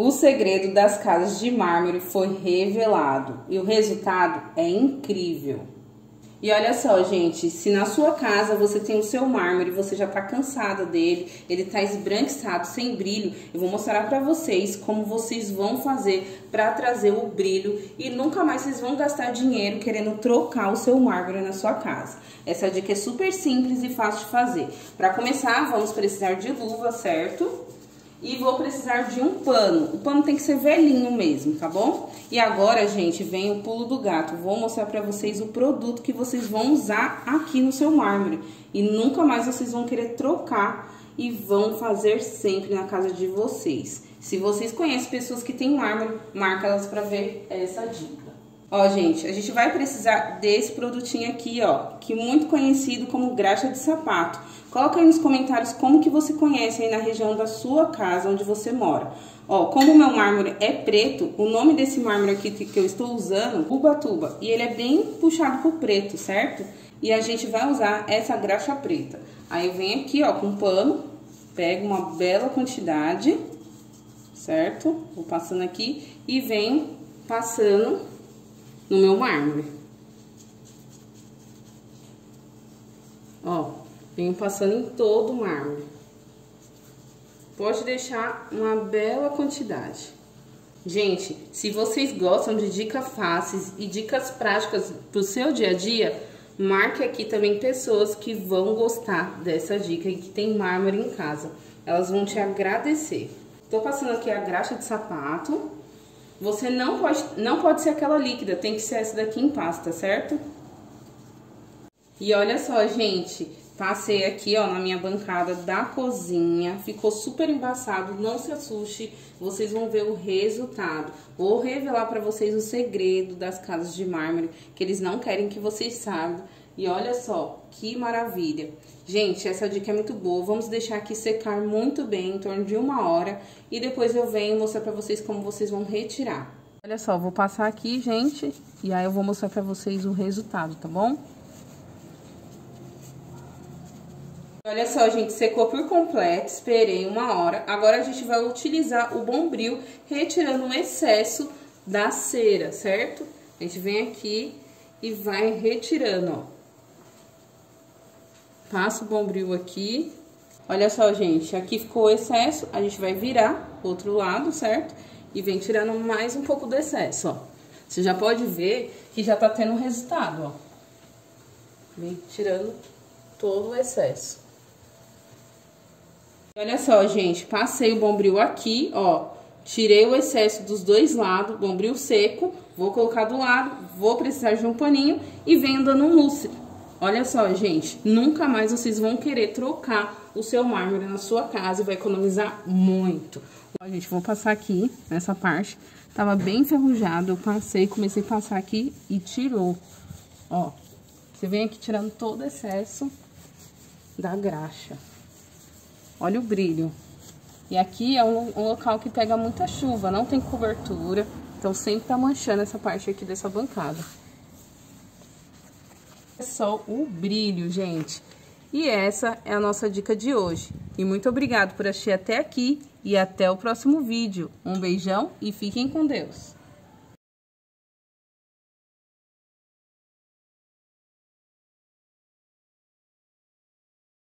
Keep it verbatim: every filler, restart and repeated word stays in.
O segredo das casas de mármore foi revelado e o resultado é incrível. E olha só, gente, se na sua casa você tem o seu mármore, você já tá cansada dele, ele tá esbranquiçado, sem brilho, eu vou mostrar pra vocês como vocês vão fazer pra trazer o brilho e nunca mais vocês vão gastar dinheiro querendo trocar o seu mármore na sua casa. Essa dica é super simples e fácil de fazer. Pra começar, vamos precisar de luva, certo? E vou precisar de um pano. O pano tem que ser velhinho mesmo, tá bom? E agora, gente, vem o pulo do gato. Vou mostrar pra vocês o produto que vocês vão usar aqui no seu mármore. E nunca mais vocês vão querer trocar e vão fazer sempre na casa de vocês. Se vocês conhecem pessoas que têm mármore, marca elas pra ver essa dica. Ó, gente, a gente vai precisar desse produtinho aqui, ó, que é muito conhecido como graxa de sapato. Coloca aí nos comentários como que você conhece aí na região da sua casa, onde você mora. Ó, como o meu mármore é preto, o nome desse mármore aqui que eu estou usando, Ubatuba, e ele é bem puxado pro preto, certo? E a gente vai usar essa graxa preta. Aí eu venho aqui, ó, com um pano, pego uma bela quantidade, certo? Vou passando aqui e venho passando no meu mármore. Ó, venho passando em todo o mármore. Pode deixar uma bela quantidade. Gente, se vocês gostam de dicas fáceis e dicas práticas pro seu dia a dia, marque aqui também pessoas que vão gostar dessa dica e que tem mármore em casa. Elas vão te agradecer. Tô passando aqui a graxa de sapato. Você não pode, não pode ser aquela líquida, tem que ser essa daqui em pasta, certo? E olha só, gente, passei aqui, ó, na minha bancada da cozinha, ficou super embaçado, não se assuste, vocês vão ver o resultado. Vou revelar pra vocês o segredo das casas de mármore, que eles não querem que vocês saibam. E olha só, que maravilha. Gente, essa dica é muito boa. Vamos deixar aqui secar muito bem, em torno de uma hora. E depois eu venho mostrar pra vocês como vocês vão retirar. Olha só, vou passar aqui, gente. E aí eu vou mostrar pra vocês o resultado, tá bom? Olha só, gente, secou por completo. Esperei uma hora. Agora a gente vai utilizar o Bombril, retirando o excesso da cera, certo? A gente vem aqui e vai retirando, ó. Passa o Bombril aqui. Olha só, gente, aqui ficou o excesso, a gente vai virar pro outro lado, certo? E vem tirando mais um pouco do excesso, ó. Você já pode ver que já tá tendo um resultado, ó. Vem tirando todo o excesso. Olha só, gente, passei o Bombril aqui, ó. Tirei o excesso dos dois lados, Bombril seco. Vou colocar do lado, vou precisar de um paninho e venho dando um mousse. Olha só, gente, nunca mais vocês vão querer trocar o seu mármore na sua casa e vai economizar muito. Ó, gente, vou passar aqui, nessa parte, tava bem enferrujado, eu passei, comecei a passar aqui e tirou. Ó, você vem aqui tirando todo o excesso da graxa. Olha o brilho. E aqui é um, um local que pega muita chuva, não tem cobertura, então sempre tá manchando essa parte aqui dessa bancada. É só o brilho, gente. E essa é a nossa dica de hoje. E muito obrigado por assistir até aqui e até o próximo vídeo. Um beijão e fiquem com Deus.